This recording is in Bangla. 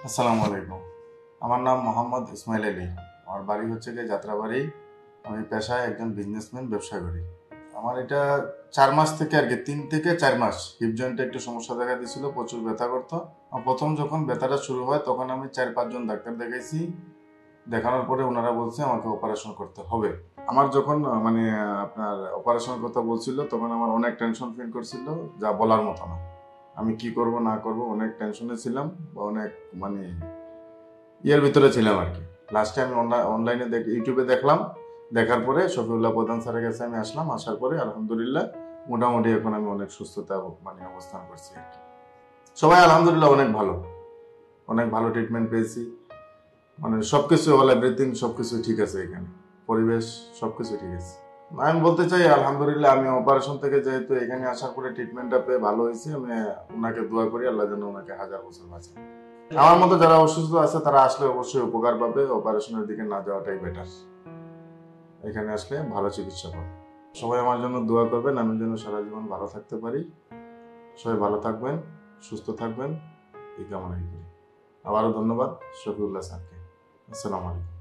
আসসালামু আলাইকুম। আমার নাম মোহাম্মদ ইসমাইল আলী। আমার বাড়ি হচ্ছে গিয়ে যাত্রাবাড়ি। আমি পেশায় একজন বিজনেসম্যান, ব্যবসা করি। আমার এটা 4 মাস থেকে আর কি 3 থেকে 4 মাস হিপ জয়েন্টে একটু সমস্যা দেখা দিয়েছিল, প্রচুর ব্যথা করতো। প্রথম যখন ব্যথাটা শুরু হয় তখন আমি 4-5 জন ডাক্তার দেখাইছি। দেখানোর পরে ওনারা বলছে আমাকে অপারেশন করতে হবে। আমার যখন আপনার অপারেশনের কথা বলছিল তখন আমার অনেক টেনশন ফিল করছিল, যা বলার মতো না। আমি কি করব না করব অনেক টেনশনে ছিলাম, বা অনেক মানে ইয়ের ভিতরে ছিলাম আর কি। লাস্টে আমি অনলাইনে ইউটিউবে দেখলাম। দেখার পরে শফিউল্লাহ প্রধান স্যারের কাছে আমি আসলাম। আসার পরে আলহামদুলিল্লাহ মোটামুটি এখন আমি অনেক সুস্থতা অবস্থান করছি আর কি। সবাই আলহামদুলিল্লাহ অনেক ভালো, অনেক ভালো ট্রিটমেন্ট পেয়েছি। সবকিছু অল এভরিথিং সবকিছু ঠিক আছে এখানে, পরিবেশ সবকিছু ঠিক আছে। আমি বলতে চাই আলহামদুলিল্লাহ, আমি অপারেশন থেকে যেহেতু এখানে আসার পরে ট্রিটমেন্টটা পেয়ে ভালো হয়েছি, আমি ওনাকে দোয়া করি আল্লাহ যেন ওনাকে 1000 বছর বাঁচান। আমার মতো যারা অসুস্থ আছে তারা আসলে অবশ্যই উপকার পাবে। অপারেশনের দিকে না যাওয়াটাই বেটার। এখানে আসলে ভালো চিকিৎসা পাবে। সবাই আমার জন্য দোয়া করবেন, আমি যেন সারা জীবন ভালো থাকতে পারি। সবাই ভালো থাকবেন, সুস্থ থাকবেন, এই কামনাই করি। আবারও ধন্যবাদ শফিউল্লাহ স্যারকে। আসসালামু আলাইকুম।